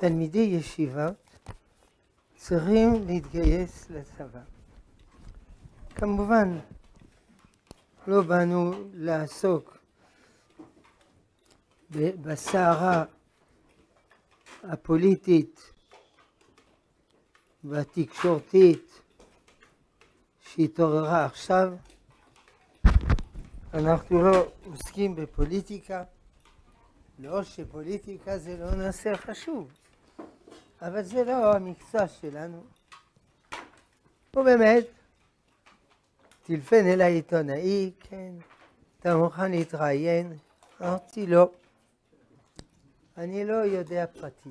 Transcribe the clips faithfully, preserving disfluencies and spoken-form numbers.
תלמידי ישיבה צריכים להתגייס לצבא. כמובן, לא באנו לעסוק בסערה הפוליטית והתקשורתית שהתעוררה עכשיו. אנחנו לא עוסקים בפוליטיקה, לא שפוליטיקה זה לא נושא חשוב, אבל זה לא המקצוע שלנו. ובאמת, טלפן אל העיתונאי, כן, אתה מוכן להתראיין? אמרתי לא, אני לא יודע פרטים.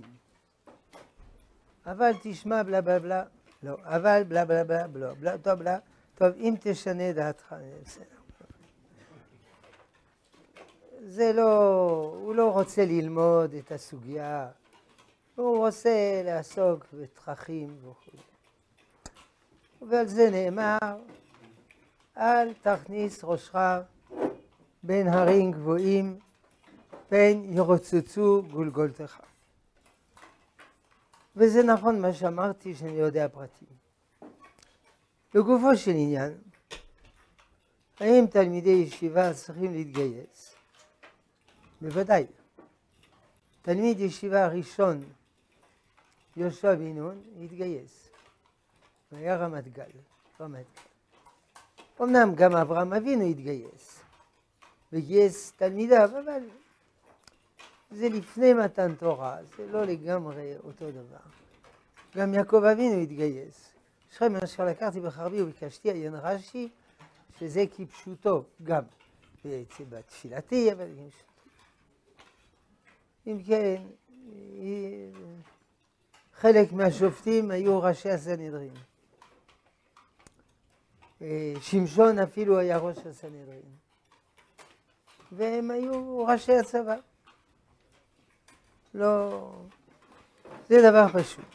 אבל תשמע בלה בלה בלה, לא, אבל בלה בלה בלה בלה בלה, טוב בלה, טוב, אם תשנה דעתך, בסדר. זה לא, הוא לא רוצה ללמוד את הסוגיה, הוא רוצה לעסוק בתככים וכו'. ועל זה נאמר, אל תכניס ראשך בין הרים גבוהים, פן ירוצצו גולגולתך. וזה נכון מה שאמרתי שאני יודע פרטים. לגופו של עניין, האם תלמידי ישיבה צריכים להתגייס? בוודאי. תלמיד ישיבה הראשון, יהושע בן נון, התגייס. הוא היה רמת גל, רמת גל. אמנם גם אברהם אבינו התגייס, וגייס תלמידיו, אבל זה לפני מתן תורה, זה לא לגמרי אותו דבר. גם יעקב אבינו התגייס. שכם אשר לקחתי בחרבי וביקשתי עיין רש"י, שזה כפשוטו גם בתפילתי, אבל גם פשוטו. אם כן, חלק מהשופטים היו ראשי הסנהדרין. שמשון אפילו היה ראש הסנהדרין. והם היו ראשי הצבא. לא, זה דבר פשוט.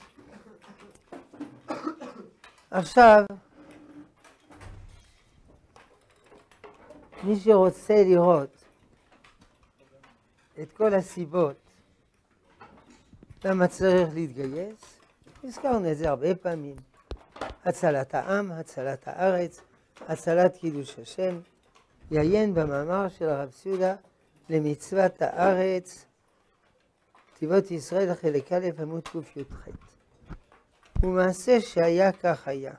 עכשיו, מי שרוצה לראות את כל הסיבות למה צריך להתגייס, הזכרנו את זה הרבה פעמים. הצלת העם, הצלת הארץ, הצלת קידוש השם, יעיין במאמר של הרב סעודה למצוות הארץ, כתיבות ישראל חלק א' עמוד ק"ח. ומעשה שהיה כך היה.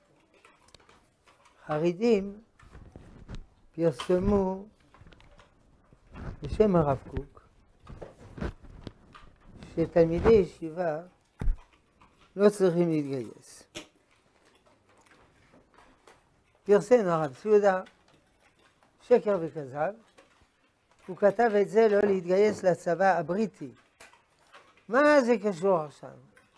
חרדים פרסמו בשם הרב קוק שתלמידי ישיבה לא צריכים להתגייס. פרסם הרב סעודה שקר וכזב, הוא כתב את זה לא להתגייס לצבא הבריטי. מה זה קשור עכשיו?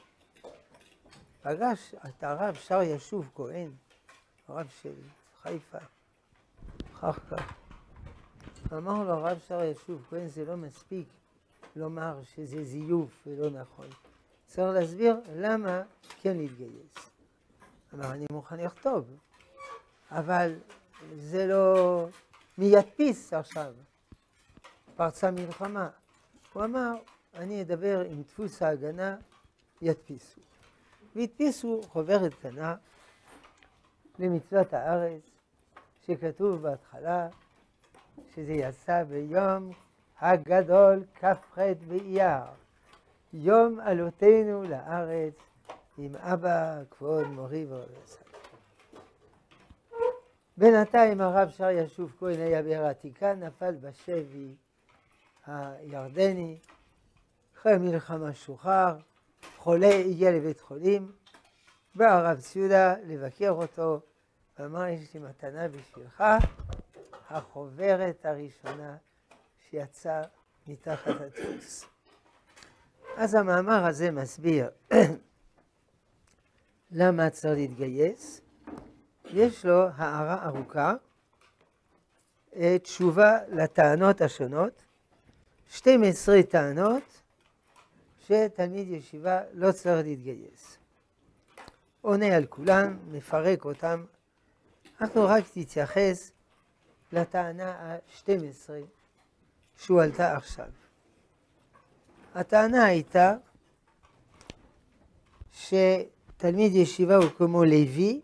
פגש את הרב שר ישוב כהן, הרב של חיפה, אחר כך. אמר לו הרב שר ישוב כהן, זה לא מספיק לומר שזה זיוף ולא נכון. צריך להסביר למה כן להתגייס. אמר, אני מוכן לכתוב, אבל זה לא מי ידפיס עכשיו. פרצה מלחמה. הוא אמר, אני אדבר עם דפוס ההגנה, ידפיסו. והדפיסו חוברת קטנה למצוות הארץ, שכתוב בהתחלה שזה יצא ביום הגדול כ"ח באייר, יום עלותנו לארץ עם אבא כבוד מורי ורבי סבא. בינתיים הרב שר ישוב כהן היה בעיר העתיקה, נפל בשבי הירדני, אחרי מלחמה שוחרר, חולה הגיע לבית חולים, בא הרב סעודה לבקר אותו, ואמר, יש לי מתנה בשבילך, החוברת הראשונה שיצאה מתחת הדפוס. אז המאמר הזה מסביר למה צריך להתגייס. יש לו הערה ארוכה, תשובה לטענות השונות, שתים עשרה טענות שתלמיד ישיבה לא צריך להתגייס. עונה על כולם, מפרק אותם. אנחנו רק תתייחס לטענה ה-שתים עשרה שהועלתה עכשיו. הטענה הייתה שתלמיד ישיבה הוא כמו לוי,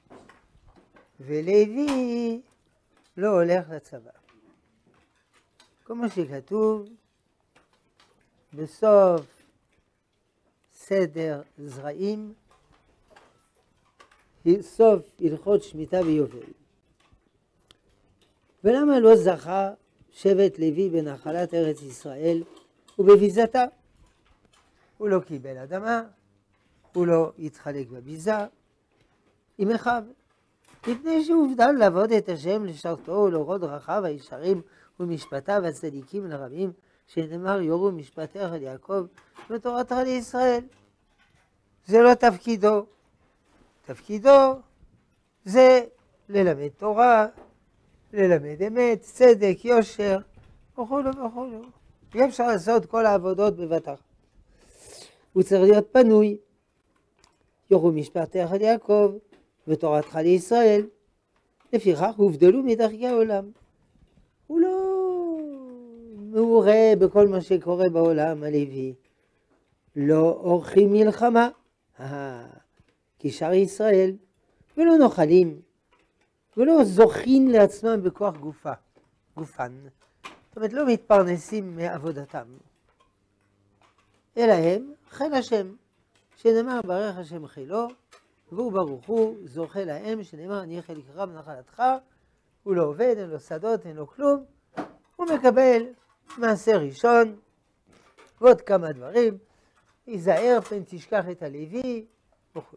ולוי לא הולך לצבא. כמו שכתוב בסוף סדר זרעים, סוף הלכות שמיטה ויובל. ולמה לא זכה שבט לוי בנחלת ארץ ישראל ובביזתה? הוא לא קיבל אדמה, הוא לא התחלק בביזה עם אחיו, מפני שהובדל לעבוד את השם לשרתו ולהורות דרכיו הישרים ומשפטיו הצדיקים לרבים, שנאמר יורו משפטיך על יעקב ותורתך לישראל. זה לא תפקידו. תפקידו זה ללמד תורה, ללמד אמת, צדק, יושר, וכולו וכולו. אי אפשר לעשות כל העבודות בבת אחת. הוא צריך להיות פנוי. יורו משפטיך על יעקב ותורתך לישראל. לפיכך הובדלו מדרכי העולם. הוא לא מעורה בכל מה שקורה בעולם הלוי. לא עורכים מלחמה, כי שאר ישראל, ולא נוחלים, ולא זוכים לעצמם בכוח גופה, גופן. זאת אומרת, לא מתפרנסים מעבודתם. אלא הם חיל השם, שנאמר ברך השם חילו, והוא ברוך הוא זוכה להם, שנאמר אני חלקך בנחלתך, הוא לא עובד, אין לו שדות, אין לו כלום, הוא מקבל מעשה ראשון, ועוד כמה דברים, ייזהר פן תשכח את הלוי, וכו'.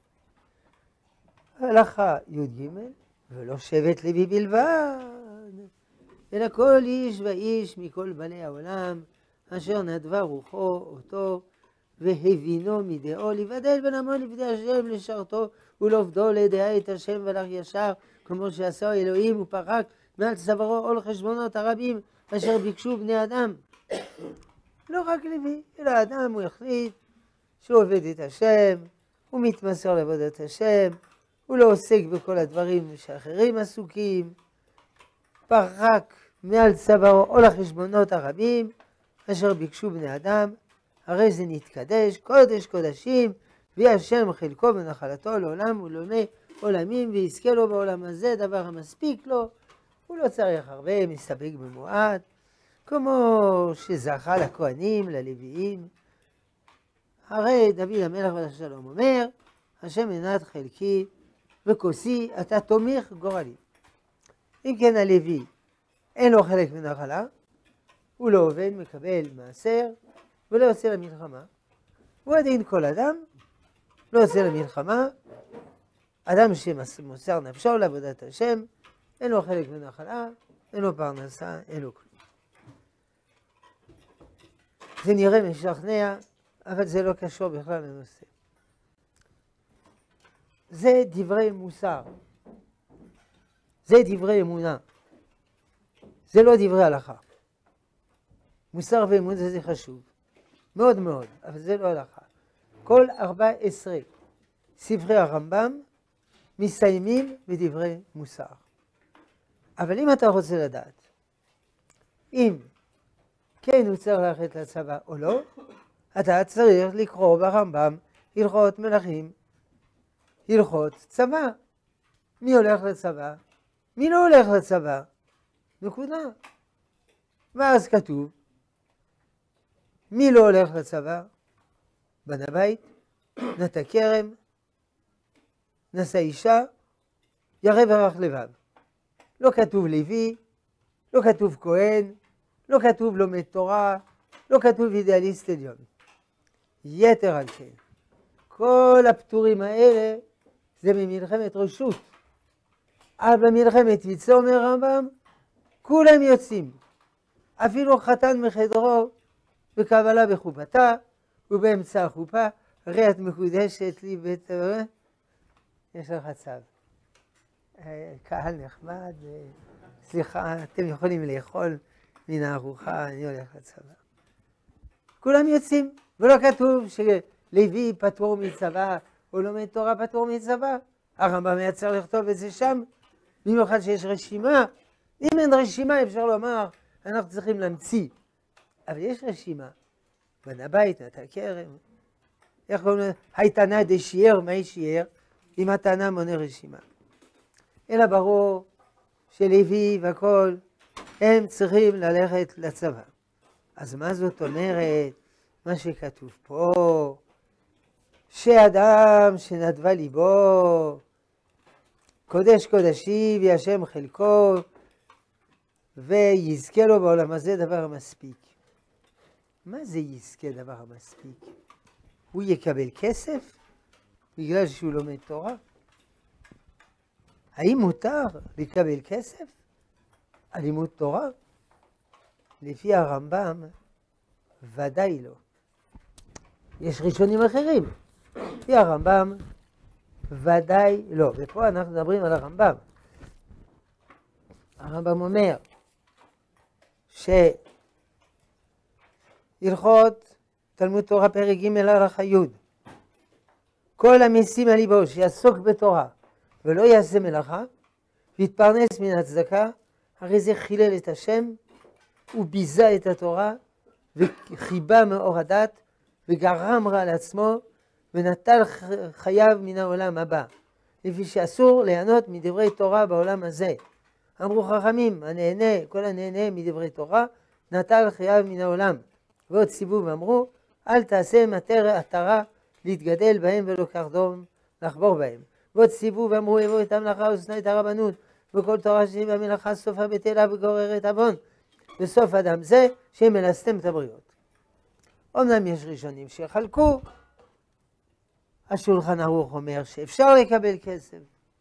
הלכה י"ג, ולא שבט לוי בלבד, אלא כל איש ואיש מכל בני העולם, אשר נדבה רוחו אותו, והבינו מדעו, לבדל בין עמו לפני השם לשרתו, ולעובדו לדעה את השם ולך ישר, כמו שעשה אלוהים ופרק מעל צווארו עול חשבונות הרבים, אשר ביקשו בני אדם. לא רק לוי, אלא האדם הוא החליט שהוא עובד את השם, הוא מתמסר לעבודת השם, הוא לא עוסק בכל הדברים שאחרים עסוקים, פרק מעל צווארו עול החשבונות הרבים, אשר ביקשו בני אדם, הרי זה נתקדש, קודש קודשים, ויהי השם חלקו ונחלתו לעולם ולעולמי עולמים, ויזכה לו בעולם הזה דבר המספיק לו, הוא לא צריך הרבה, מסתפק במועט, כמו שזכה לכהנים, ללוויים. הרי דוד המלך מלך שלום אומר, השם מנת חלקי וכוסי, אתה תומך גורלי. אם כן הלוי אין לו חלק מנחלה, הוא לא עובד, מקבל מעשר, ולא יוצא למלחמה. הוא עדין כל אדם, לא יוצא למלחמה, אדם שמוסר נפשו לעבודת השם, אין לו חלק מנחלה, אין לו פרנסה, אין לו כלום. זה נראה משכנע, אבל זה לא קשור בכלל לנושא. זה דברי מוסר. זה דברי אמונה. זה לא דברי הלכה. מוסר ואמונה זה חשוב. מאוד מאוד, אבל זה לא הלכה. כל ארבע עשרה ספרי הרמב"ם מסיימים בדברי מוסר. אבל אם אתה רוצה לדעת, אם כן הוא צריך ללכת לצבא או לא, אתה צריך לקרוא ברמב"ם הלכות מלכים, הלכות צבא. מי הולך לצבא? מי לא הולך לצבא? נקודה. ואז כתוב, מי לא הולך לצבא? בנה בית, נטע כרם, נשא אישה, ירא ורך לבב. לא כתוב לוי, לא כתוב כהן, לא כתוב לומד תורה, לא כתוב אידיאליסט עליון. יתר על כן, כל הפטורים האלה זה ממלחמת רשות. אבל במלחמת ויצו אומר רמב"ם, כולם יוצאים. אפילו חתן מחדרו בקבלה בחופתה, ובאמצע החופה, הרי את מקודשת לי בית... יש לך צו. קהל נחמד, סליחה, אתם יכולים לאכול מן הארוחה, אני הולך לצבא. כולם יוצאים, ולא כתוב שלוי פטור מצבא, או לומד תורה פטור מצבא. הרמב"ם היה צריך לכתוב את זה שם, במיוחד שיש רשימה. אם אין רשימה אפשר לומר, אנחנו צריכים להמציא. אבל יש רשימה. בנה בית, נטע כרם, איך קוראים לזה? הייתנה דשיער, מה שיער? אם התנא מונה רשימה. אלא ברור שלוי והכל, הם צריכים ללכת לצבא. אז מה זאת אומרת? מה שכתוב פה, שאדם שנדבה ליבו, קודש קודשי וישם חלקו, ויזכה לו בעולם הזה דבר המספיק. מה זה יזכה דבר המספיק? הוא יקבל כסף בגלל שהוא לומד תורה? האם מותר לקבל כסף על לימוד תורה? לפי הרמב"ם, ודאי לא. יש ראשונים אחרים. לפי הרמב"ם, ודאי לא. ופה אנחנו מדברים על הרמב"ם. הרמב"ם אומר שהלכות תלמוד תורה פרק ג' הלכה י', כל המשים על ליבו שיעסוק בתורה ולא יעשה מלאכה ויתפרנס מן הצדקה, הרי זה חילל את השם, הוא ביזה את התורה וחיבה מאור הדת וגרם רע לעצמו ונטל חייו מן העולם הבא, לפי שאסור ליהנות מדברי תורה בעולם הזה. אמרו חכמים, הנהנה, כל הנהנה מדברי תורה, נטל חייו מן העולם. ועוד סיבוב אמרו, אל תעשה מטר עטרה להתגדל בהם ולא קרדום לחבור בהם. ועוד סיבוב אמרו, יבוא את המלאכה ושנא את הרבנות, וכל תורה שהיא במלאכה סופה בטלה וגוררת עוון. וסוף אדם זה שמלסתם את הבריות. אמנם יש ראשונים שחלקו, השולחן ערוך אומר שאפשר לקבל כסף.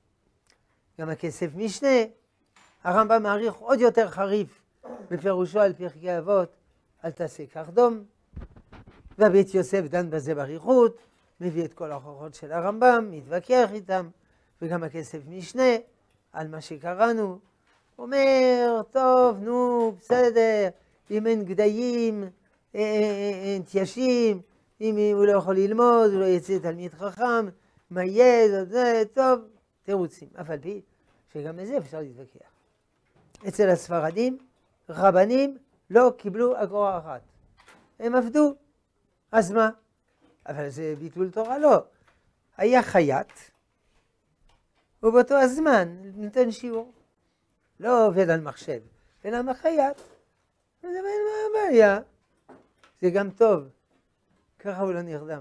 גם הכסף משנה, הרמב"ם מעריך עוד יותר חריף בפירושו על פרקי אבות, אל תעשה קרדום. והבית יוסף דן בזה באריכות, מביא את כל ההוכחות של הרמב"ם, מתווכח איתם, וגם הכסף משנה על מה שקראנו. אומר, טוב, נו, בסדר, אם אין גדיים, אין תיישים, אם הוא לא יכול ללמוד, הוא לא יצא תלמיד חכם, מה יהיה, זה, טוב, תירוצים. אף על פי שגם לזה אפשר להתווכח. אצל הספרדים, רבנים לא קיבלו אגורה אחת. הם עבדו. אז מה? אבל זה ביטול תורה לא. היה חייט, ובאותו הזמן נותן שיעור. לא עובד על מחשב, אלא מחייט. זה מה הבעיה? זה גם טוב. ככה הוא לא נרדם.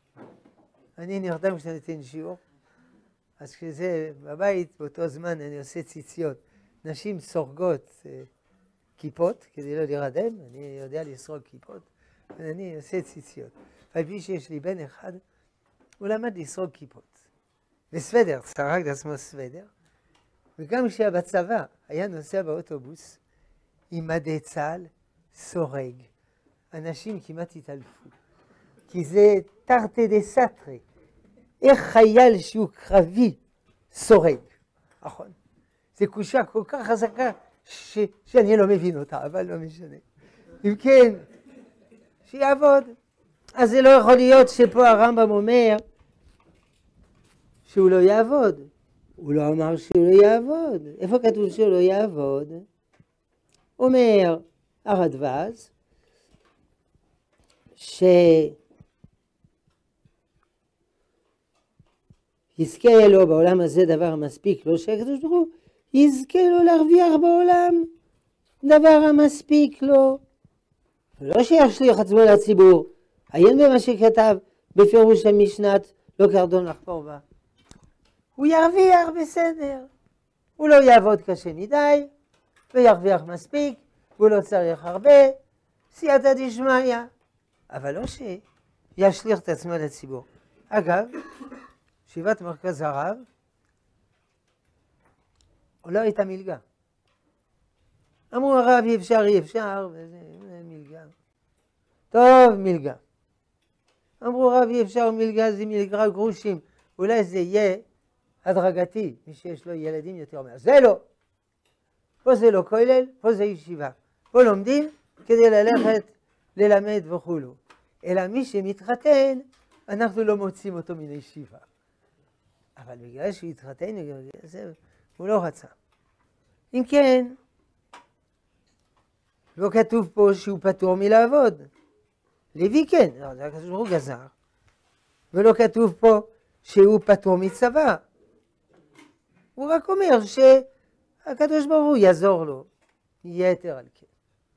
אני נרדם כשאני נותן שיעור. אז כשזה בבית, באותו זמן אני עושה ציציות. נשים סורגות אה, כיפות כדי לא להירדם. אני יודע לסרוג כיפות. ואני עושה ציציות. ועל שיש לי בן אחד, הוא למד לסרוג כיפות. וסוודר, צרק לעצמו סוודר. וגם כשהיה בצבא, היה נוסע באוטובוס עם מדי צה"ל, סורג. אנשים כמעט התעלפו. כי זה תרתי דה סתרי. איך חייל שהוא קרבי סורג. נכון. זה קושה כל כך חזקה ש... שאני לא מבין אותה, אבל לא משנה. אם כן, שיעבוד. אז זה לא יכול להיות שפה הרמב"ם אומר שהוא לא יעבוד. הוא לא אמר שהוא לא יעבוד. איפה כתוב שהוא לא יעבוד? אומר הרדב"ז שיזכה לו בעולם הזה דבר המספיק לו, שהקדוש ברוך הוא יזכה לו להרוויח בעולם דבר המספיק לו. ולא שישליך עצמו לציבור. עיין במה שכתב בפירוש המשנת לא קרדום לחפור בה. הוא ירוויח בסדר. הוא לא יעבוד קשה מדי, וירוויח מספיק, והוא לא צריך הרבה, סייעתא דשמיא. אבל לא שישליך את עצמו לציבור. אגב, ישיבת מרכז הרב, לא הייתה מלגה. אמרו הרב אי אפשר, אי אפשר, וזה מלגה. טוב, מלגה. אמרו רב אי אפשר מלגה, זה מלגה גרושים. אולי זה יהיה הדרגתי, מי שיש לו ילדים יותר אומר. זה לא. פה זה לא כולל, פה זה ישיבה. פה לומדים כדי ללכת ללמד וכולו. אלא מי שמתחתן, אנחנו לא מוצאים אותו מן הישיבה. אבל בגלל שהוא התחתן, הוא לא רצה. אם כן, לא כתוב פה שהוא פטור מלעבוד. לוי כן, זה הקדוש ברוך הוא גזר. ולא כתוב פה שהוא פטור מצבא. הוא רק אומר שהקדוש ברוך הוא יעזור לו, יתר על כן.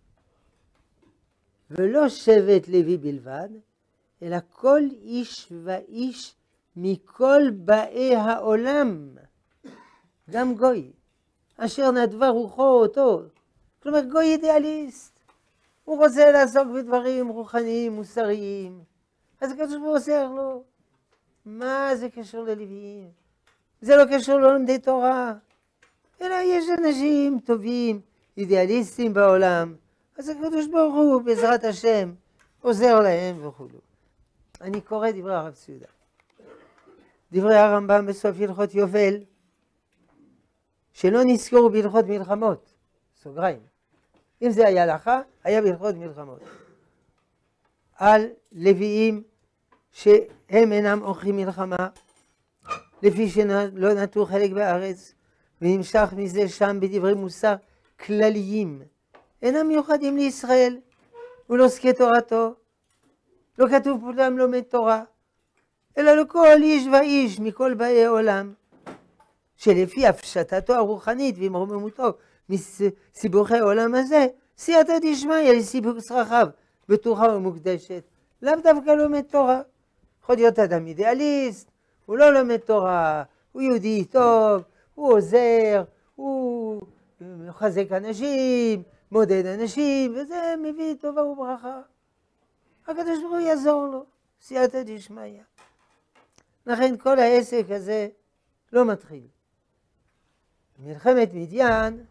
ולא שבט לוי בלבד, אלא כל איש ואיש מכל באי העולם, גם גוי, אשר נדבה רוחו אותו. כלומר, גוי אידיאליסט. הוא רוצה לעסוק בדברים רוחניים, מוסריים. אז הקדוש ברוך הוא עוזר לו. מה זה קשור ללוויים? זה לא קשור ללומדי תורה. אלא יש אנשים טובים, אידיאליסטים בעולם. אז הקדוש ברוך הוא, בעזרת השם, עוזר להם וכו'. אני קורא דברי הרב ציודה. דברי הרמב"ם בסוף הלכות יובל, שלא נזכרו בהלכות מלחמות, סוגריים. אם זה היה הלכה, היה בהלכות מלחמות. על לוויים שהם אינם עורכים מלחמה, לפי שלא נטו חלק בארץ, ונמשך מזה שם בדברי מוסר כלליים, אינם מיוחדים לישראל, ולעוסקי תורתו. לא כתוב כולם לומד תורה, אלא לכל איש ואיש מכל באי עולם, שלפי הפשטתו הרוחנית ומרוממותו מסיבוכי העולם הזה, סייעתא דשמיא לסיבוק צרכיו בטוחה ומוקדשת, לאו דווקא לומד תורה. יכול להיות אדם אידיאליסט, הוא לא לומד תורה, הוא יהודי טוב, הוא עוזר, הוא מחזק אנשים, מודד אנשים, וזה מביא טובה וברכה. הקדוש ברוך הוא יעזור לו, סייעתא דשמיא. לכן כל העסק הזה לא מתחיל. מלחמת מדיין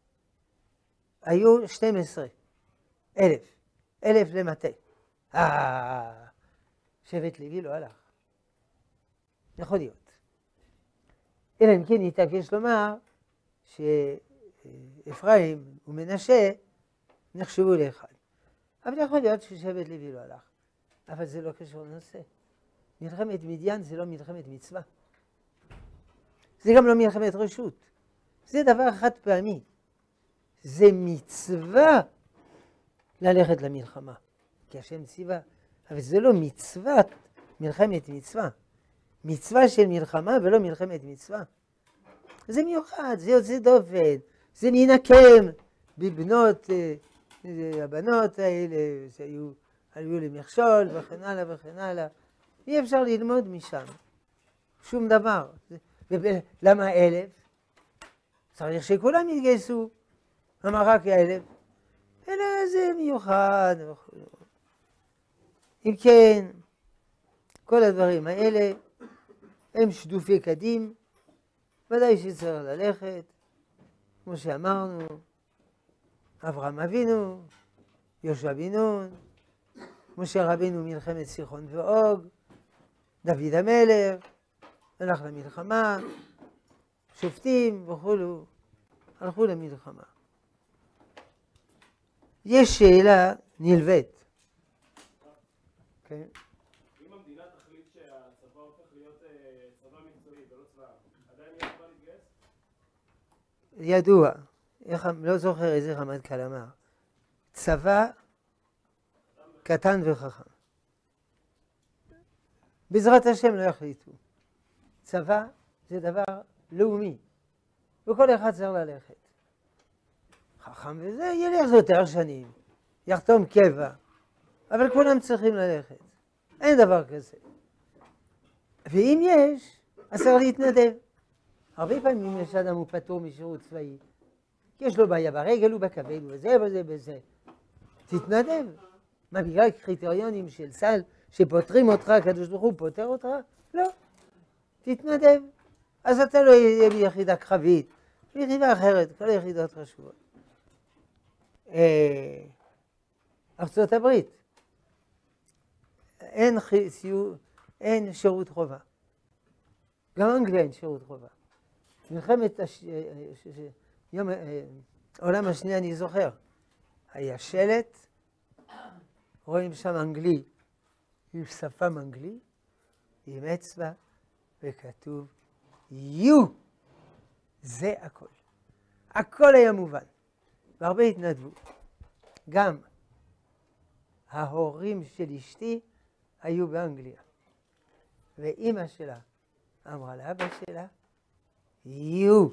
היו שנים עשר אלף, אלף למטה. אה, שבט לוי לא הלך. יכול להיות. אלא אם כן יתעקש לומר שאפרים ומנשה נחשבו לאחד. אבל יכול להיות ששבט לוי לא הלך. אבל זה לא קשור לנושא. מלחמת מדיין זה לא מלחמת מצווה. זה גם לא מלחמת רשות. זה דבר חד פעמי. זה מצווה ללכת למלחמה. כי השם ציווה. אבל זה לא מצוות מלחמת מצווה. מצווה של מלחמה ולא מלחמת מצווה. זה מיוחד, זה יוצא דופן. זה ננקם בבנות, הבנות האלה שהיו עלו למכשול וכן הלאה וכן הלאה. אי אפשר ללמוד משם. שום דבר. למה אלף? צריך שכולם יתגייסו. למה רק אלף? אלא זה מיוחד. אם כן, כל הדברים האלה הם שדופי קדים. ודאי שצריך ללכת. כמו שאמרנו, אברהם אבינו, יהושע בן נון, משה רבינו מלחמת סיחון ואוג, דוד המלך, הלך למלחמה, שופטים וכולו, הלכו למלחמה. יש שאלה נלווית. כן. אם המדינה תחליט שהצבא הופך להיות צבא מקצועי ולא צבא, עדיין יהיה צבא להתגייס? ידוע, איך, לא זוכר איזה רמטכ"ל אמר, צבא קטן וחכם. בעזרת השם לא יחליטו. צבא זה דבר לאומי, וכל אחד צריך ללכת. חכם וזה ילך יותר שנים, יחתום קבע, אבל כולם צריכים ללכת. אין דבר כזה. ואם יש, אז צריך להתנדב. הרבה פעמים יש אדם הוא פטור משירות צבאי, כי יש לו בעיה ברגל ובכבד וזה וזה וזה. תתנדב. מה, בגלל קריטריונים של סל שפותרים אותך, הקדוש ברוך הוא פותר אותך? לא. תתנדב. אז אתה לא יהיה ביחידה קרבית, ביחידה אחרת, כל היחידות חשובות. ארצות הברית, אין, חיסיו, אין שירות חובה. גם אנגליה אין שירות חובה. מלחמת הש... יום העולם השני אני זוכר. היה שלט, רואים שם אנגלי, עם שפם אנגלי, עם אצבע, וכתוב יו. זה הכל. הכל היה מובן. והרבה התנדבו. גם ההורים של אשתי היו באנגליה. ואימא שלה אמרה לאבא שלה, יו.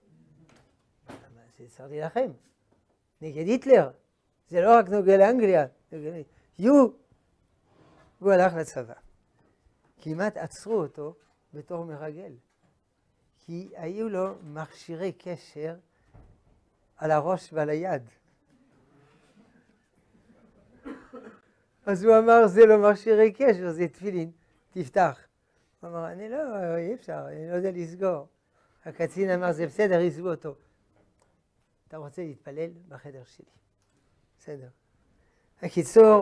זה צריך להילחם. נגד היטלר. זה לא רק נוגע לאנגליה. יו. והוא הלך לצבא. כמעט עצרו אותו בתור מרגל. כי היו לו מכשירי קשר על הראש ועל היד. אז הוא אמר, זה לא מכשירי קשר, זה תפילין, תפתח. הוא אמר, אני לא, אי אפשר, אני לא יודע לסגור. הקצין אמר, זה בסדר, יסגו אותו. אתה רוצה להתפלל בחדר שלי. בסדר. הקיצור,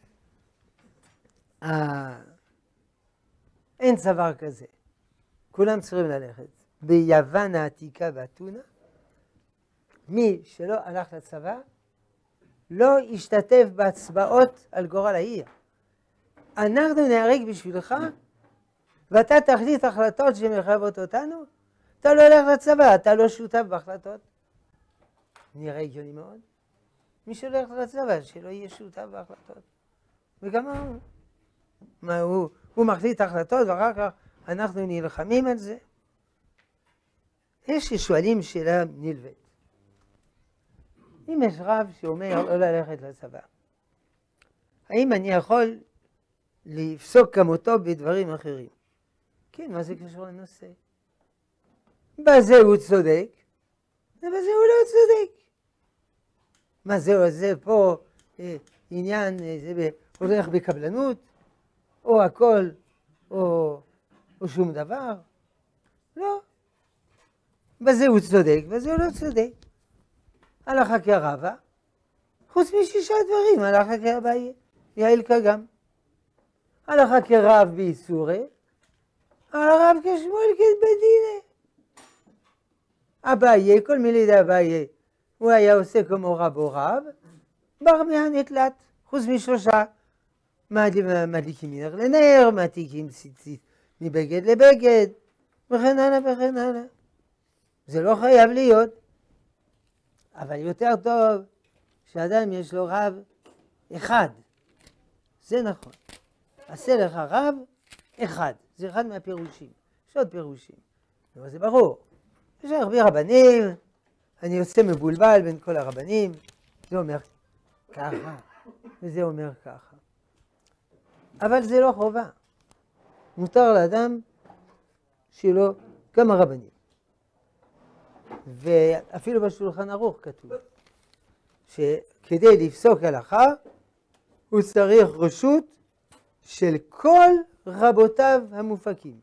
אה, אין צוואר כזה. כולם צריכים ללכת. ביוון העתיקה באתונה, מי שלא הלך לצבא, לא השתתף בהצבעות על גורל העיר. אנחנו נהרג בשבילך, ואתה תחליט החלטות שמחייבות אותנו, אתה לא הולך לצבא, אתה לא שותף בהחלטות. נראה הגיוני מאוד. מי שהולך לצבא, שלא יהיה שותף בהחלטות. וגם הוא, מה הוא, הוא מחליט החלטות, ואחר כך אנחנו נלחמים על זה. יש ששואלים שאלה נלווית. אם יש רב שאומר לא ללכת לצבא, האם אני יכול לפסוק כמותו בדברים אחרים? כן, מה זה קשור לנושא? בזה הוא צודק, ובזה הוא לא צודק. מה זה, זה פה אה, עניין, אה, זה הולך בקבלנות, או הכל, או, או שום דבר? לא. בזה הוא צודק, בזה הוא לא צודק. הלכה כרבה, חוץ משישה דברים, הלכה כרבה יעיל כגם. הלכה כרב באיסורי, הרב כשמואל כבדינה. אביי, כל מילי אביי, הוא היה עושה כמו רב או רב, בר מהנתלת, חוץ משלושה. מדליקים מנר לנר, מעתיקים ציצית מבגד לבגד, וכן הלאה וכן הלאה. זה לא חייב להיות. אבל יותר טוב שאדם יש לו רב אחד. זה נכון. עשה לך רב אחד. זה אחד מהפירושים. יש עוד פירושים. אבל זה ברור. יש הרבה רבנים, אני יוצא מבולבל בין כל הרבנים. זה אומר ככה, וזה אומר ככה. אבל זה לא חובה. מותר לאדם שלו כמה רבנים. ואפילו בשולחן ערוך כתוב שכדי לפסוק הלכה הוא צריך רשות של כל רבותיו המופקים.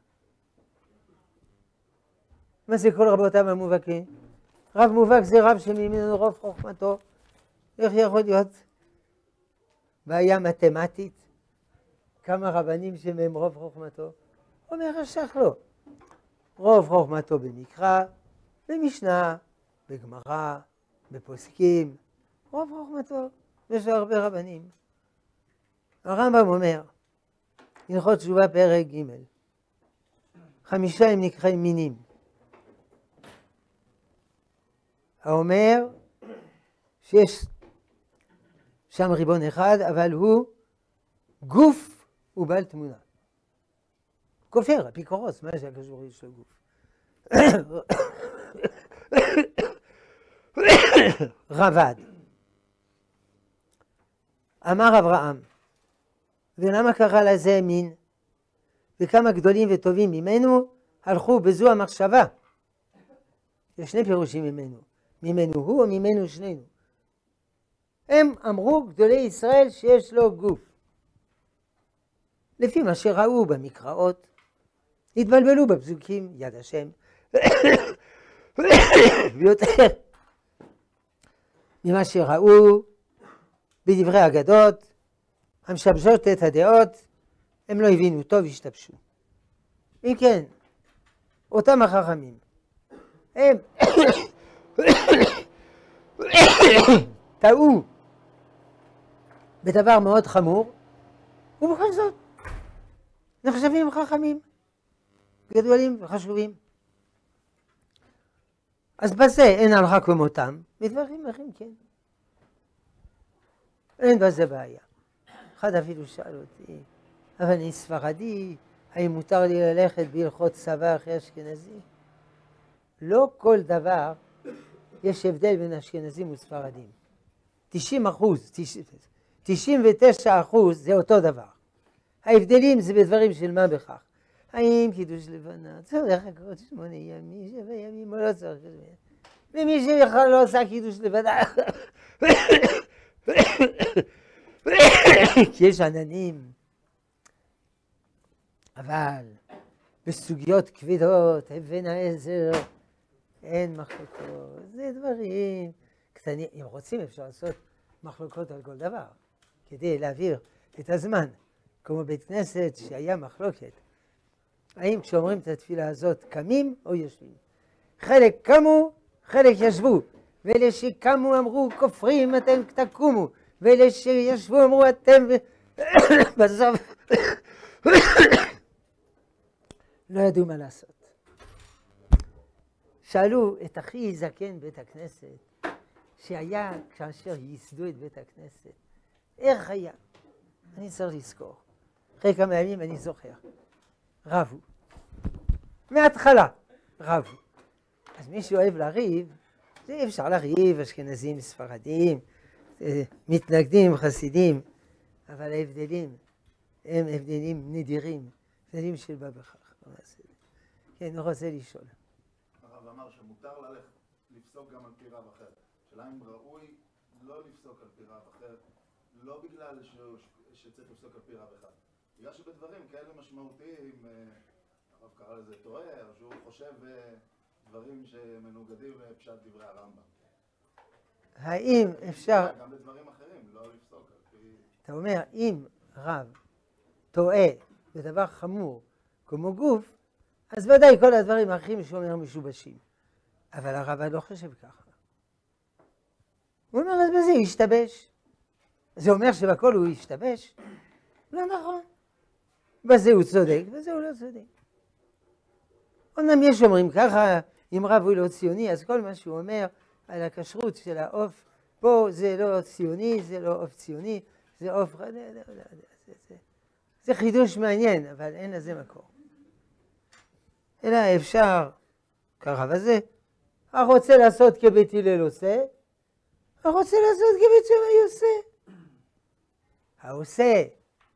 מה זה כל רבותיו המובקים? רב מובק זה רב שממנו רוב חוכמתו. איך יכול להיות בעיה מתמטית? כמה רבנים שמהם רוב חוכמתו? אומר השך לו. רוב חוכמתו במקרא, במשנה, בגמרא, בפוסקים, רוב חוכמתו, יש לו הרבה רבנים. הרמב"ם אומר, הלכות תשובה פרק ג', חמישה הם נקראים מינים. האומר שיש שם ריבון אחד, אבל הוא גוף ובעל תמונה. כופר, אפיקורוס, מה זה הקשור יש לו גוף? רבד. אמר אברהם, ולמה קרא לזה מין? וכמה גדולים וטובים ממנו הלכו בזו המחשבה. יש שני פירושים ממנו. ממנו הוא או ממנו שנינו. הם אמרו גדולי ישראל שיש לו גוף. לפי מה שראו במקראות, התבלבלו בפסוקים יד השם. ויותר ממה שראו בדברי אגדות, המשבשות את הדעות, הם לא הבינו טוב, השתבשו. אם כן, אותם החכמים, הם טעו בדבר מאוד חמור, ובכל זאת נחשבים חכמים, גדולים וחשובים. אז בזה אין הלכה כמותם, בדברים אחרים כן. אין בזה בעיה. אחד אפילו שאל אותי, אבל אני ספרדי, האם מותר לי ללכת בהלכות צבא אחרי אשכנזי? לא כל דבר יש הבדל בין אשכנזים וספרדים. תשעים אחוז, תשעים ותשע אחוז זה אותו דבר. ההבדלים זה בדברים של מה בכך. האם קידוש לבנה צריך לחכות שמונה ימים, שבע ימים, או לא צריך לבנה. ומי שבכלל לא עושה קידוש לבנה, כי יש עננים. אבל בסוגיות כבדות, אבן העזר, אין מחלוקות. זה דברים קטנים. אם רוצים אפשר לעשות מחלוקות על כל דבר, כדי להעביר את הזמן. כמו בית כנסת שהיה מחלוקת. האם כשאומרים את התפילה הזאת קמים או יושבים? חלק קמו, חלק ישבו. ואלה שקמו אמרו כופרים אתם תקומו. ואלה שישבו אמרו אתם בסוף לא ידעו מה לעשות. שאלו את אחי זקן בית הכנסת, שהיה כאשר ייסדו את בית הכנסת, איך היה? אני צריך לזכור. אחרי כמה ימים אני זוכר. רבו. מההתחלה רבו. אז מי שאוהב לריב, זה אפשר לריב, אשכנזים, ספרדים, מתנגדים, חסידים, אבל ההבדלים הם הבדלים נדירים, הבדלים של בא בכך. כן, הוא רוצה לשאול. הרב אמר שמותר ללכת לפסוק גם על פי רב אחר. שאלה אם ראוי לא לפסוק על פי רב אחר, לא בגלל שצריך לפסוק על פי רב אחד. בגלל שבדברים כאלה משמעותיים, הרב קרא לזה טועה, שהוא חושב דברים שמנוגדים לפשט דברי הרמב"ם. האם אפשר... גם בדברים אחרים, לא לפסוק על פי... אתה אומר, אם רב טועה בדבר חמור כמו גוף, אז ודאי כל הדברים האחרים שאומר משובשים. אבל הרב לא חושב ככה. הוא אומר, אז בזה ישתבש. זה אומר שבכל הוא ישתבש? לא נכון. בזה הוא צודק, בזה הוא לא צודק. אומנם יש אומרים ככה, אם רב הוא לא ציוני, אז כל מה שהוא אומר על הכשרות של העוף, פה זה לא ציוני, זה לא עוף ציוני, זה עוף... זה חידוש מעניין, אבל אין לזה מקור. אלא אפשר, ככה וזה, הרוצה לעשות כבית הלל עושה, הרוצה לעשות כבית שמאי עושה. העושה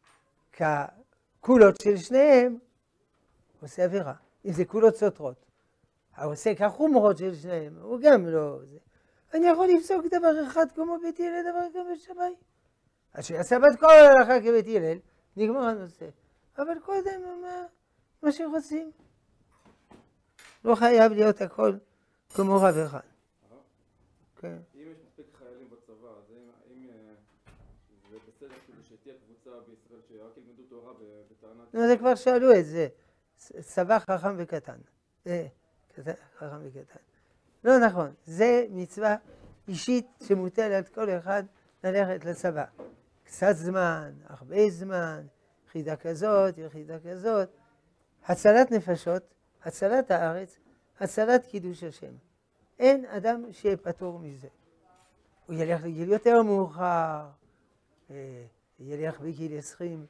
כקולות של שניהם, עושה עבירה. אם זה קולות סותרות. העושה כחומרות של שניהם, הוא גם לא... זה. אני יכול לפסוק דבר אחד כמו בית הלל, דבר גם בית שמאי. אז שיעשה בת כל הלכה כבית הלל, נגמר הנושא. אבל קודם מה, מה שרוצים. לא חייב להיות הכל כמו רב אחד. כן. אם יש מספיק חיילים בצבא, אז אם זה בסדר כאילו שתהיה קבוצה בישראל שרק ילמדו תורה בטענת... לא, זה כבר שאלו את זה. צבא חכם וקטן. חכם וקטן. לא נכון. זה מצווה אישית שמוטלת כל אחד ללכת לצבא. קצת זמן, הרבה זמן, יחידה כזאת, יחידה כזאת. הצלת נפשות, הצלת הארץ, הצלת קידוש השם. אין אדם שיהיה פטור מזה. הוא ילך לגיל יותר מאוחר, ילך בגיל עשרים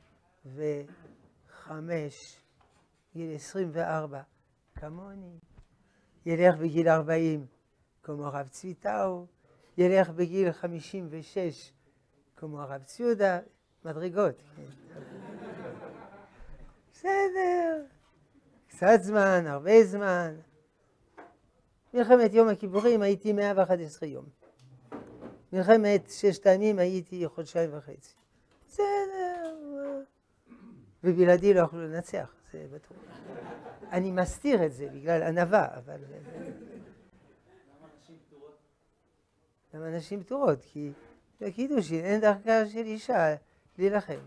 וחמש, גיל עשרים וארבע, כמוני. ילך בגיל ארבעים, כמו הרב צביטאו, ילך בגיל חמישים ושש, כמו הרב ציודה, מדרגות. בסדר. קצת זמן, הרבה זמן. מלחמת יום הכיפורים הייתי מאה ואחד עשרה יום. מלחמת ששת הימים הייתי חודשיים וחצי. בסדר. ובלעדי לא יכולו לנצח, זה בטוח. אני מסתיר את זה בגלל ענווה, אבל... למה נשים פטורות? למה נשים פטורות? כי בקידושין אין דרכה של אישה להילחם.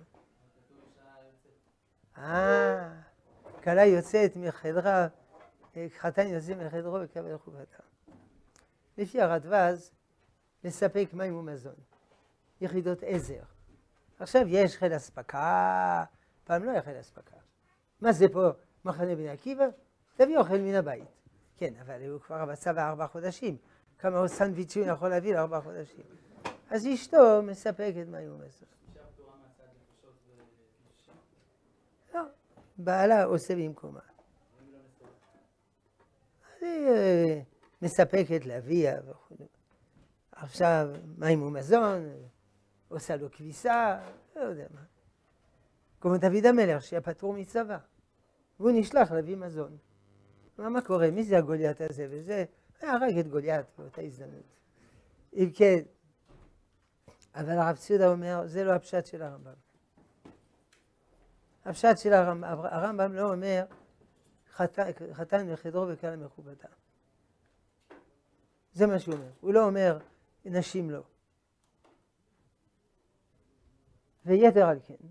אה... כלה יוצאת מחדרה, חתן יוצא מחדרו וקבל חובתה. לפי הרדווז, לספק מים ומזון. יחידות עזר. עכשיו יש חיל אספקה, פעם לא היה חיל אספקה. מה זה פה, מחנה בני עקיבא? תביא אוכל מן הבית. כן, אבל הוא כבר בצבא ארבעה חודשים. כמה הוא סנדוויצ'ים יכול להביא לארבעה חודשים. אז אשתו מספקת מים ומזון. אישה פטורה מהצד נפשות ו... לא. בעלה עושה במקומה. אז היא מספקת לאביה וכו'. עכשיו מים ומזון, עושה לו כביסה, לא יודע מה. כמו דוד המלך שהיה פטור מצבא, והוא נשלח להביא מזון. מה, מה קורה? מי זה הגוליית הזה? וזה הרג את גוליית באותה הזדמנות. אם כן, אבל הרב ציודה אומר, זה לא הפשט של הרמב"ם. הפשט של הרמב"ם, הרמב"ם לא אומר חתן, חתן וחדרו וכלה מכובדה. זה מה שהוא אומר. הוא לא אומר נשים לא. ויתר על כן,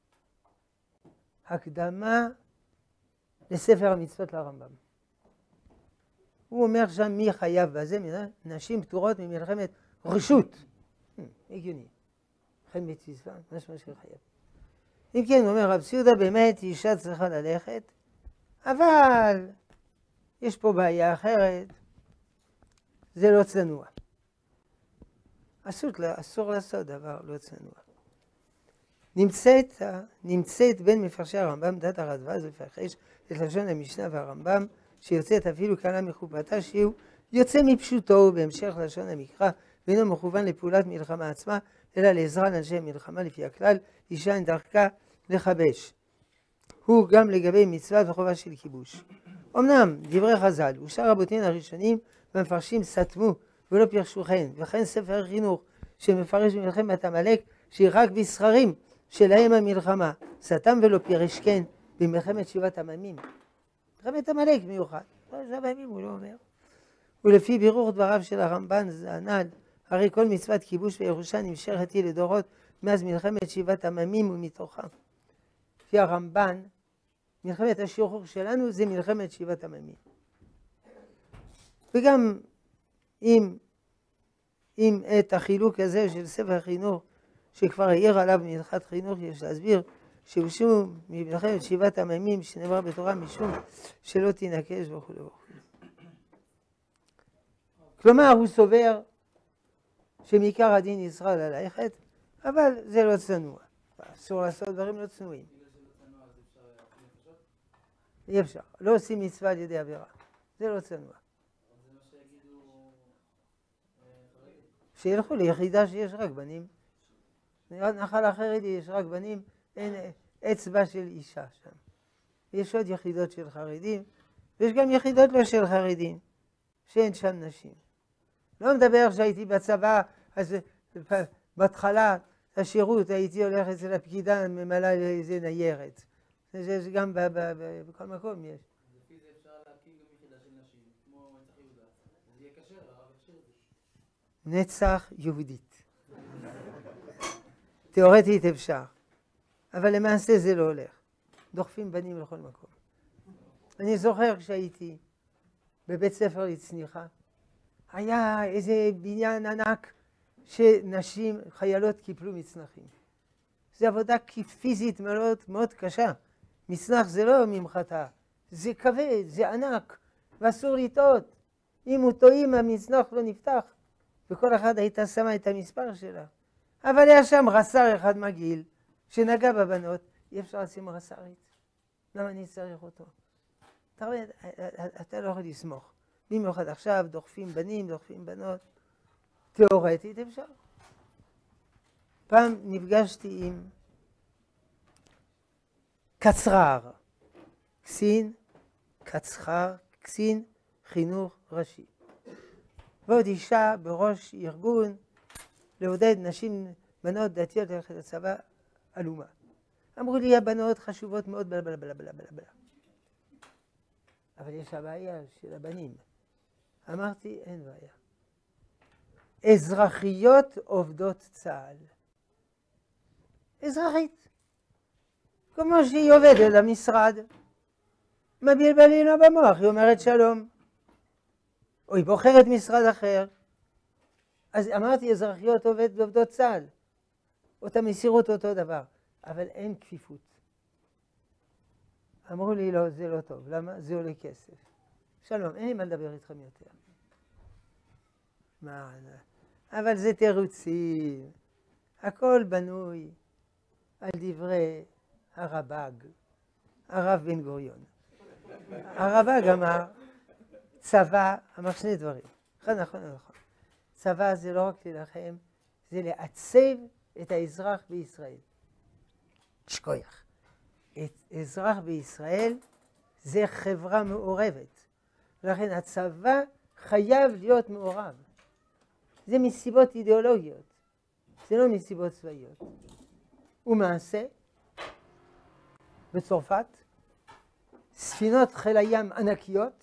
הקדמה לספר המצוות לרמב"ם. הוא אומר שם מי חייב בזה, נשים פטורות ממלחמת רשות. הגיוני. לכן מצווה, משמע של חייב. אם כן, הוא אומר, רב ציודה באמת אישה צריכה ללכת, אבל יש פה בעיה אחרת, זה לא צנוע. אסור, אסור לעשות דבר לא צנוע. נמצאת, נמצאת בין מפרשי הרמב"ם, דת הרדב"ז לפרש את לשון המשנה והרמב"ם, שיוצאת אפילו כלה מכובדתה, שהוא יוצא מפשוטו בהמשך לשון המקרא, ואינו מכוון לפעולת מלחמה עצמה, אלא לעזרה לאנשי מלחמה לפי הכלל, אישה אין דרכה לכבש. הוא גם לגבי מצוות וחובה של כיבוש. אמנם דברי חז"ל ושאר רבותינו הראשונים והמפרשים סתמו ולא פירשו כן, וכן ספר חינוך שמפרש במלחמת עמלק שהיא רק בסחרים שלהם המלחמה, סתם ולא פירש כן במלחמת שבעת עממים. מלחמת עמלק מיוחד, שבעת עממים הוא לא אומר. ולפי בירור דבריו של הרמב"ן זנ"ל, הרי כל מצוות כיבוש וירושה נמשכת היא לדורות מאז מלחמת שבעת עממים ומתוכה. לפי הרמב"ן, מלחמת השחרור שלנו זה מלחמת שבעת עממים. וגם אם, אם את החילוק הזה של ספר חינוך, שכבר העיר עליו מלכת חינוך, יש להסביר שהוא שום ממלחמת שבעת עממים שנאמר בתורה משום שלא תינקש וכו' וכו'. כלומר, הוא סובר שמעיקר הדין ישראל ללכת, אבל זה לא צנוע. אסור לעשות דברים לא צנועים. אי אפשר. לא עושים מצווה על ידי עבירה. זה לא צנוע. שילכו ליחידה שיש רק בנים. נחל החרדי יש רק בנים, אין אצבע של אישה שם. יש עוד יחידות של חרדים, ויש גם יחידות לא של חרדים, שאין שם נשים. לא מדבר שהייתי בצבא, אז בהתחלה השירות הייתי הולך אצל הפקידה, ממלא איזה ניירת. זה גם בכל מקום יש. לפי זה אפשר להקים גם יחידה של נשים, כמו נצח יהודה. זה יהיה קשר, הרב יחשיר את זה. נצח יהודית. תיאורטית אפשר, אבל למעשה זה לא הולך. דוחפים בנים לכל מקום. אני זוכר כשהייתי בבית ספר לצניחה, היה איזה בניין ענק שנשים, חיילות קיפלו מצנחים. זו עבודה פיזית מאוד, מאוד קשה. מצנח זה לא ממחטה, זה כבד, זה ענק, ואסור לטעות. אם הוא טועים, המצנח לא נפתח, וכל אחד הייתה שמה את המספר שלה. אבל היה שם רס"ר אחד מגעיל, שנגע בבנות, אי אפשר לשים רס"רית. למה אני צריך אותו? אתה רואה, אתה לא יכול לסמוך. במיוחד עכשיו דוחפים בנים, דוחפים בנות. תיאורטית אפשר. פעם נפגשתי עם קצרר, קצין, קצחר, קצין חינוך ראשי. ועוד אישה בראש ארגון לעודד נשים, בנות דתיות ללכת לצבא, אלומה. אמרו לי, הבנות חשובות מאוד, בלה בלה בלה בלה בלה בלה. אבל יש הבעיה של הבנים. אמרתי, אין בעיה. אזרחיות עובדות צה"ל. אזרחית. כמו שהיא עובדת למשרד. מבלבלים לה במוח, היא אומרת שלום. או היא בוחרת משרד אחר. אז אמרתי, אזרחיות עובדות צה"ל. אותה מסירות אותו דבר. אבל אין כפיפות. אמרו לי, לא, זה לא טוב. למה? זה עולה כסף. שלום, אין לי מה לדבר איתכם יותר. מה? אבל זה תירוצים. הכל בנוי על דברי הרב"ג. הרב בן גוריון. הרב אמר, צבא, אמר שני דברים. אחד נכון, נכון. צבא זה לא רק להילחם, זה לעצב את האזרח בישראל. שכוח. את אזרח בישראל זה חברה מעורבת. ולכן הצבא חייב להיות מעורב. זה מסיבות אידיאולוגיות. זה לא מסיבות צבאיות. ומעשה, בצרפת, ספינות חיל הים ענקיות,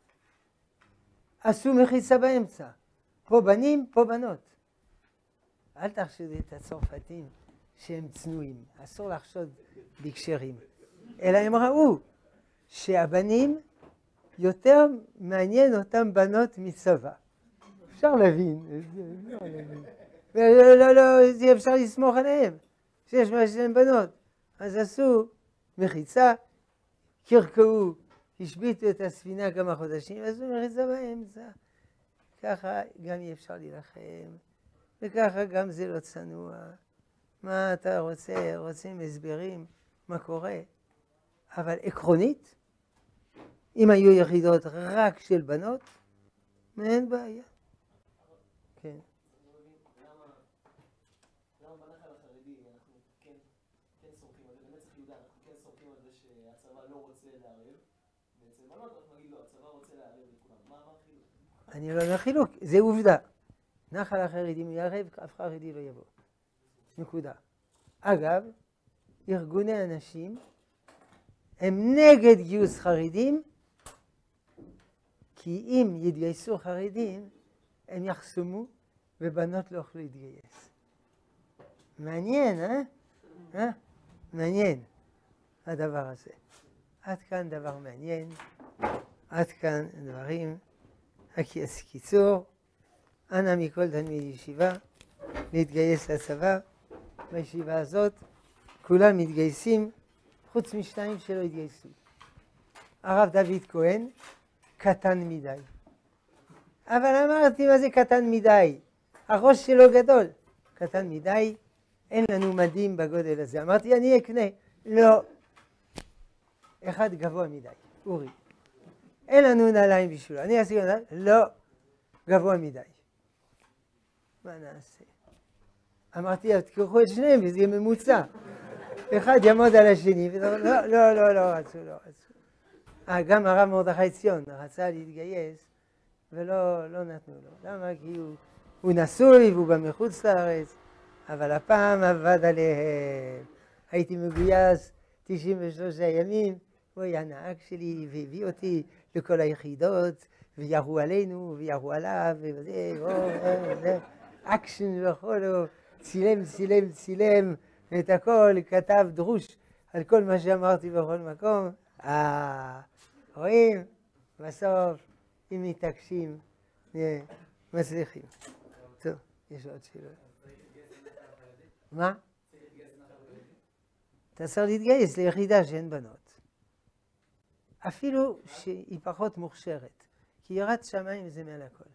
עשו מחיצה באמצע. פה בנים, פה בנות. אל תחשדו את הצרפתים שהם צנועים. אסור לחשוד בקשרים. אלא הם ראו שהבנים יותר מעניין אותם בנות מצבא. אפשר להבין. לא, לא, לא, זה אפשר לסמוך עליהם. שיש מה שלהם בנות. אז עשו מחיצה, קרקעו, השביתו את הספינה כמה חודשים, עשו מחיצה באמצע. ככה גם אי אפשר להילחם, וככה גם זה לא צנוע. מה אתה רוצה? רוצים הסברים, מה קורה? אבל עקרונית, אם היו יחידות רק של בנות, אין בעיה. כן. למה בנחל החרדי אנחנו כן סומכים על זה, בנצח יהודה אנחנו כן סומכים על זה שהצבא לא רוצה לערב, ואצל בנות אנחנו נגיד לא, הצבא רוצה לערב לכולם. מה החילוק? אני לא אומר חילוק, זה עובדה. נחל החרדי מיערב, אף חרדי לא יבוא. נקודה. אגב, ארגוני הנשים הם נגד גיוס חרדים, כי אם יתגייסו חרדים, הם יחסמו ובנות לא יוכלו להתגייס. מעניין, אה? אה? מעניין הדבר הזה. עד כאן דבר מעניין, עד כאן דברים. קיצור, אנא מכל תלמיד ישיבה להתגייס לצבא. בישיבה הזאת כולם מתגייסים, חוץ משניים שלא התגייסו. הרב דוד כהן קטן מדי. אבל אמרתי, מה זה קטן מדי? הראש שלו גדול. קטן מדי, אין לנו מדים בגודל הזה. אמרתי, אני אקנה. לא. אחד גבוה מדי, אורי. אין לנו נעליים בשבילו. אני אעשה נעליים? לא. גבוה מדי. מה נעשה? אמרתי, תקחו את שניהם וזה יהיה ממוצע. אחד יעמוד על השני, לא, לא, לא, לא רצו, לא רצו. אה, גם הרב מרדכי ציון רצה להתגייס, ולא לא נתנו לו. למה? כי הוא, הוא נשוי והוא בא מחוץ לארץ, אבל הפעם עבד עליהם. הייתי מגויס תשעים ושלושה ימים, הוא היה נהג שלי והביא אותי לכל היחידות, וירו עלינו וירו עליו, וזה, וזה, אקשן וכולו, צילם, צילם, צילם את הכל, כתב דרוש על כל מה שאמרתי בכל מקום. אה, רואים? בסוף, אם מתעקשים, מצליחים. טוב, יש עוד שאלות. מה? אתה צריך להתגייס ליחידה שאין בנות. אפילו שהיא פחות מוכשרת. כי יראת שמיים זה מעל הכל.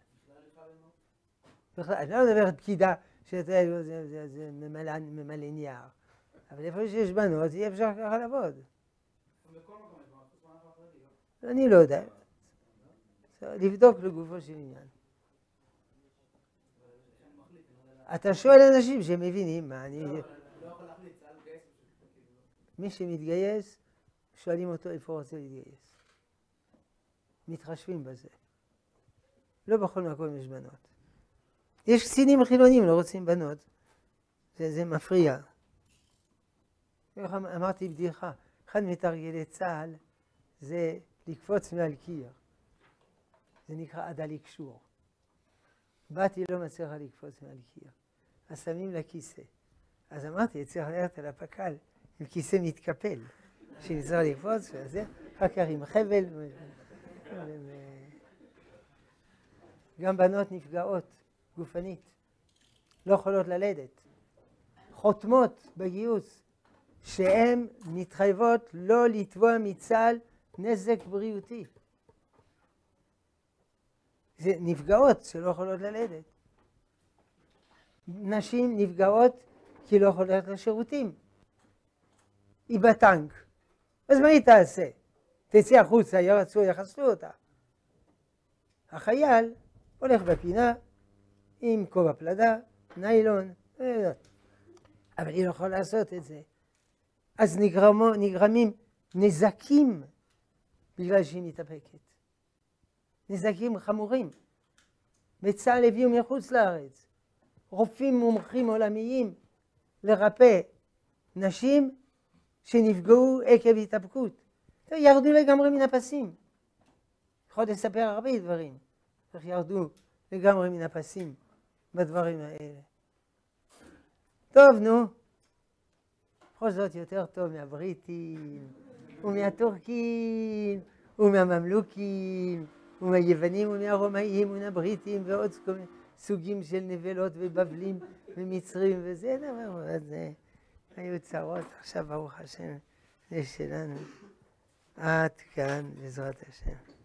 אני לא מדבר פקידה שזה ממלא נייר. אבל איפה שיש בנות, אי אפשר ככה לעבוד. אני לא יודע. לבדוק לגופו של עניין. אתה שואל אנשים שמבינים מה אני... מי שמתגייס, שואלים אותו איפה רוצה להתגייס. מתחשבים בזה. לא בכל מקום יש בנות. יש קצינים חילונים לא רוצים בנות. זה, זה מפריע. אמרתי בדיחה, אחד מתרגלי צה"ל זה לקפוץ מעל קיר. זה נקרא עדה לקשור. באתי לא מצליחה לקפוץ מעל קיר. אז שמים לה כיסא. אז אמרתי, צריך ללכת על הפקל עם כיסא מתקפל. שנצטרך לקפוץ, וזה, אחר כך עם חבל. גם בנות נפגעות גופנית. לא יכולות ללדת. חותמות בגיוס. שהן מתחייבות לא לתבוע מצה"ל נזק בריאותי. זה נפגעות שלא יכולות ללדת. נשים נפגעות כי לא יכולות לשירותים. היא בטנק. אז מה היא תעשה? תצא החוצה, ירצו, יחסלו אותה. החייל הולך בפינה עם כובע פלדה, ניילון, אבל היא לא יכולה לעשות את זה. אז נגרמו, נגרמים נזקים בגלל שהיא מתאפקת. נזקים חמורים. בצה"ל הביאו מחוץ לארץ רופאים מומחים עולמיים לרפא נשים שנפגעו עקב התאפקות. ירדו לגמרי מן הפסים. יכול לספר הרבה דברים, איך ירדו לגמרי מן הפסים בדברים האלה. טוב, נו. בכל זאת יותר טוב מהבריטים, ומהטורקים, ומהממלוכים, ומהיוונים, ומהרומאים, ומהבריטים, ועוד סוגים של נבלות ובבלים ומצרים, וזה דבר, זה היו צרות, עכשיו ברוך השם, זה שלנו. עד כאן בעזרת השם.